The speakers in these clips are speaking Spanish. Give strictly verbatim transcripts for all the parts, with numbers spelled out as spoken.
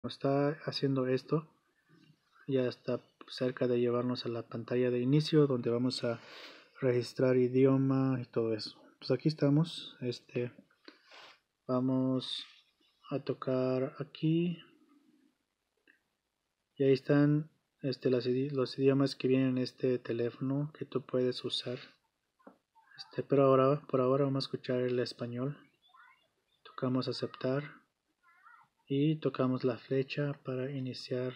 está haciendo esto, ya está cerca de llevarnos a la pantalla de inicio donde vamos a registrar idioma y todo eso. Pues aquí estamos. Este, vamos a tocar aquí y ahí están este, las, los idiomas que vienen en este teléfono que tú puedes usar. Este, pero ahora, por ahora vamos a escuchar el español. Tocamos aceptar y tocamos la flecha para iniciar.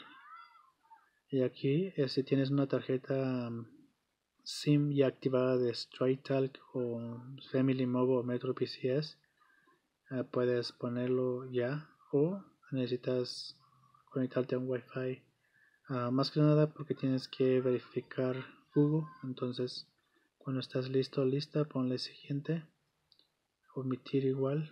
Y aquí, eh, si tienes una tarjeta um, SIM ya activada de StraighTalk o Family Mobile o Metro P C S, eh, puedes ponerlo ya, o necesitas conectarte a un Wi-Fi. Uh, más que nada porque tienes que verificar Google. Entonces, cuando estás listo lista, ponle siguiente, omitir igual,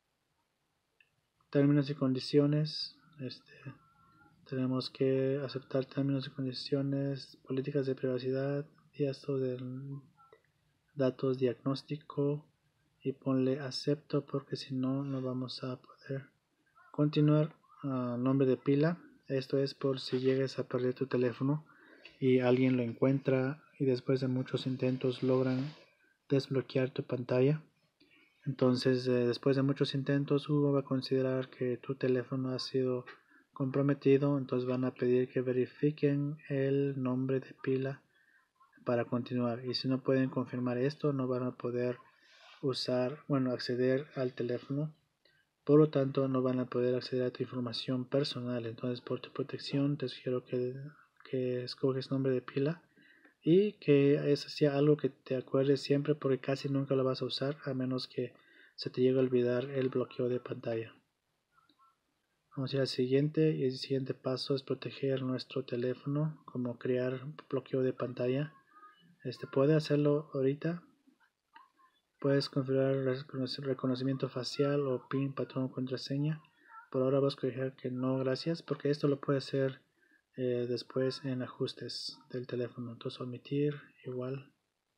términos y condiciones. Este, tenemos que aceptar términos y condiciones, políticas de privacidad y esto del datos diagnóstico, y ponle acepto porque si no no vamos a poder continuar. Uh, nombre de pila, esto es por si llegues a perder tu teléfono y alguien lo encuentra y después de muchos intentos logran desbloquear tu pantalla. Entonces eh, después de muchos intentos Google va a considerar que tu teléfono ha sido comprometido, entonces van a pedir que verifiquen el nombre de pila para continuar, y si no pueden confirmar esto no van a poder usar, bueno, acceder al teléfono. Por lo tanto no van a poder acceder a tu información personal. Entonces, por tu protección te sugiero que, que escoges nombre de pila y que eso sea algo que te acuerdes siempre, porque casi nunca lo vas a usar a menos que se te llegue a olvidar el bloqueo de pantalla. Vamos a ir al siguiente, y el siguiente paso es proteger nuestro teléfono, como crear bloqueo de pantalla. Este puede hacerlo ahorita. Puedes configurar reconocimiento facial o PIN, patrón, contraseña. Por ahora vas a escoger que no, gracias, porque esto lo puede hacer eh, después en ajustes del teléfono. Entonces omitir igual.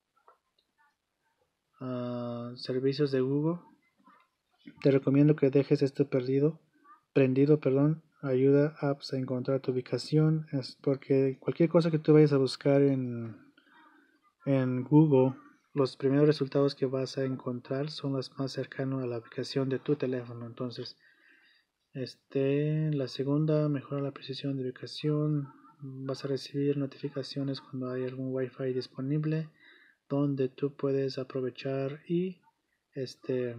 Uh, servicios de Google. Te recomiendo que dejes esto perdido, prendido, perdón. Ayuda apps a encontrar tu ubicación, es porque cualquier cosa que tú vayas a buscar en, en Google, los primeros resultados que vas a encontrar son los más cercanos a la ubicación de tu teléfono. Entonces, este, la segunda, mejora la precisión de ubicación. Vas a recibir notificaciones cuando hay algún Wi-Fi disponible, donde tú puedes aprovechar y este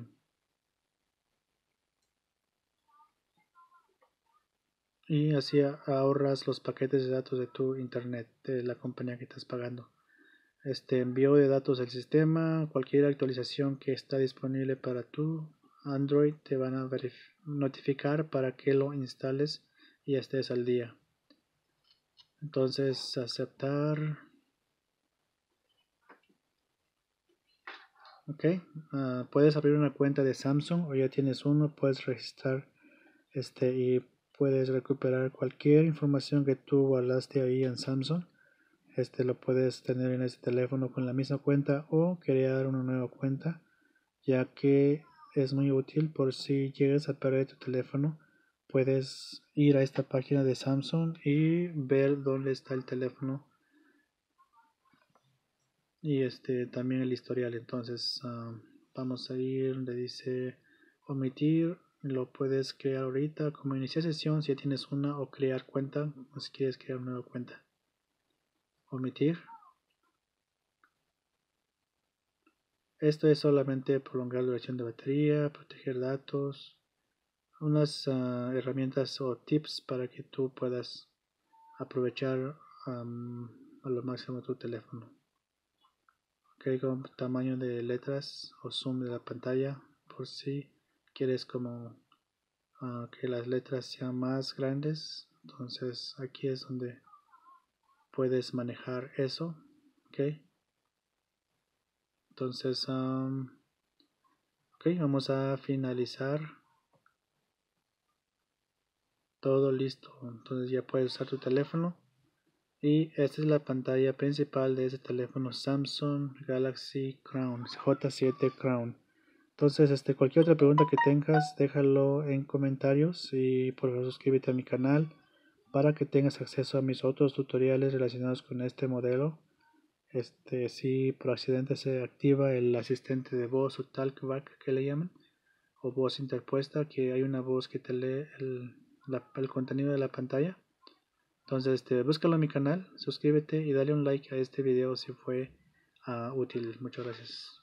y así ahorras los paquetes de datos de tu internet de la compañía que estás pagando. Este envío de datos del sistema, cualquier actualización que está disponible para tu Android te van a notificar para que lo instales y estés al día. Entonces aceptar. Ok, uh, puedes abrir una cuenta de Samsung o ya tienes uno, puedes registrar este y puedes recuperar cualquier información que tú guardaste ahí en Samsung. Este lo puedes tener en este teléfono con la misma cuenta o crear una nueva cuenta, ya que es muy útil por si llegas a perder tu teléfono. Puedes ir a esta página de Samsung y ver dónde está el teléfono y este también el historial. Entonces uh, vamos a ir donde dice omitir. Lo puedes crear ahorita como iniciar sesión si ya tienes una, o crear cuenta o si quieres crear una nueva cuenta. Omitir. Esto es solamente prolongar la duración de batería, proteger datos, unas uh, herramientas o tips para que tú puedas aprovechar um, a lo máximo tu teléfono. Ok, con tamaño de letras o zoom de la pantalla, por si quieres como uh, que las letras sean más grandes. Entonces aquí es donde puedes manejar eso. Ok, entonces um, ok, vamos a finalizar. Todo listo, entonces ya puedes usar tu teléfono. Y esta es la pantalla principal de este teléfono Samsung Galaxy Crown J siete Crown. Entonces, este, cualquier otra pregunta que tengas, déjalo en comentarios y por favor suscríbete a mi canal para que tengas acceso a mis otros tutoriales relacionados con este modelo. Este, si por accidente se activa el asistente de voz o talkback que le llaman, o voz interpuesta, que hay una voz que te lee el, la, el contenido de la pantalla. Entonces, este, búscalo en mi canal, suscríbete y dale un like a este video si fue uh, útil. Muchas gracias.